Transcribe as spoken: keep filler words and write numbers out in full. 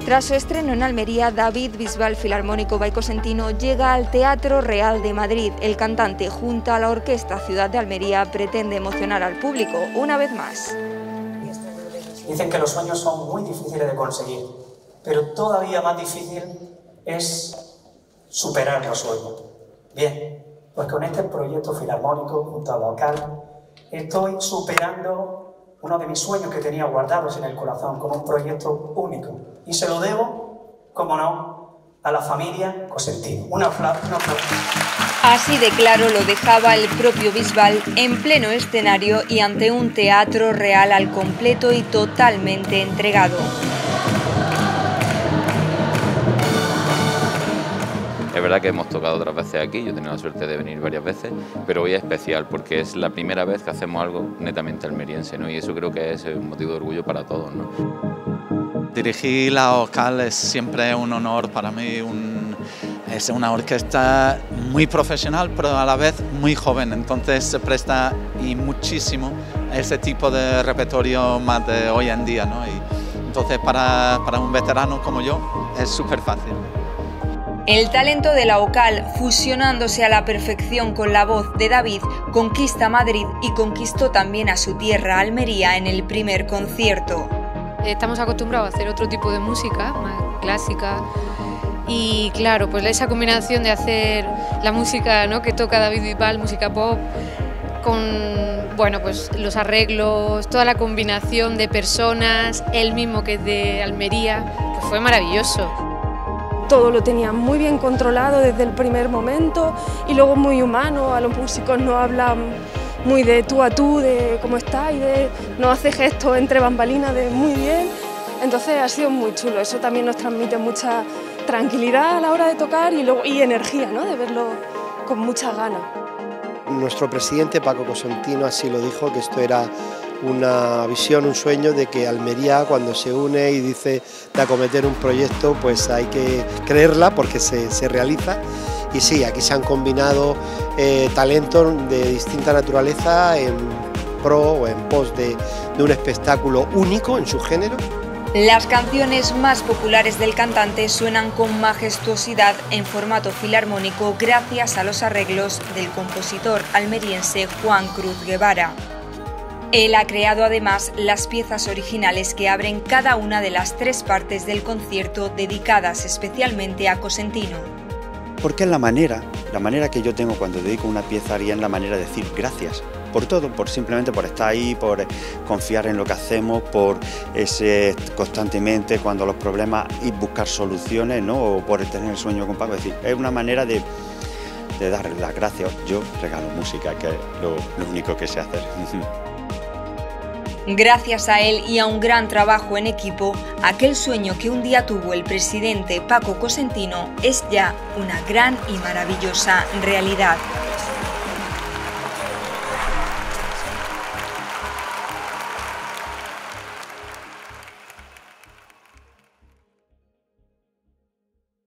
Tras su estreno en Almería, David Bisbal, filarmónico vallecosentino, llega al Teatro Real de Madrid. El cantante, junto a la Orquesta Ciudad de Almería, pretende emocionar al público una vez más. Dicen que los sueños son muy difíciles de conseguir, pero todavía más difícil es superar los sueños. Bien, pues con este proyecto filarmónico, junto al vocal, estoy superando uno de mis sueños que tenía guardados en el corazón como un proyecto único. Y se lo debo, como no, a la familia Cosentino. Un aplauso. Un aplauso. Así de claro lo dejaba el propio Bisbal en pleno escenario y ante un Teatro Real al completo y totalmente entregado. Es verdad que hemos tocado otras veces aquí, yo he tenido la suerte de venir varias veces, pero hoy es especial porque es la primera vez que hacemos algo netamente almeriense, ¿no? Y eso creo que es un motivo de orgullo para todos, ¿no? Dirigir la Ocal es siempre un honor para mí, un, es una orquesta muy profesional pero a la vez muy joven, entonces se presta y muchísimo a ese tipo de repertorio más de hoy en día, ¿no? Y entonces para, para un veterano como yo es súper fácil. El talento de la Ocal, fusionándose a la perfección con la voz de David, conquista Madrid y conquistó también a su tierra, Almería, en el primer concierto. Estamos acostumbrados a hacer otro tipo de música, más clásica, y claro, pues esa combinación de hacer la música, ¿no?, que toca David Bisbal, música pop, con bueno, pues los arreglos, toda la combinación de personas, él mismo que es de Almería, pues fue maravilloso. Todo lo tenía muy bien controlado desde el primer momento y luego muy humano, a los músicos nos hablan muy de tú a tú, de cómo está y de, nos hace gestos entre bambalinas de muy bien, entonces ha sido muy chulo, eso también nos transmite mucha tranquilidad a la hora de tocar y, luego, y energía, ¿no?, de verlo con muchas ganas. Nuestro presidente Paco Cosentino así lo dijo, que esto era una visión, un sueño de que Almería cuando se une y dice de acometer un proyecto pues hay que creerla porque se, se realiza y sí, aquí se han combinado eh, talentos de distinta naturaleza en pro o en pos de, de un espectáculo único en su género. Las canciones más populares del cantante suenan con majestuosidad en formato filarmónico gracias a los arreglos del compositor almeriense Juan Cruz Guevara. Él ha creado además las piezas originales que abren cada una de las tres partes del concierto dedicadas especialmente a Cosentino. Porque es la manera, la manera que yo tengo cuando dedico una pieza y es la manera de decir gracias por todo, por simplemente por estar ahí, por confiar en lo que hacemos, por ese constantemente cuando los problemas y buscar soluciones, ¿no? O por tener el sueño con Paco, es decir, es una manera de, de dar las gracias. Yo regalo música, que es lo, lo único que sé hacer. Gracias a él y a un gran trabajo en equipo, aquel sueño que un día tuvo el presidente Paco Cosentino es ya una gran y maravillosa realidad.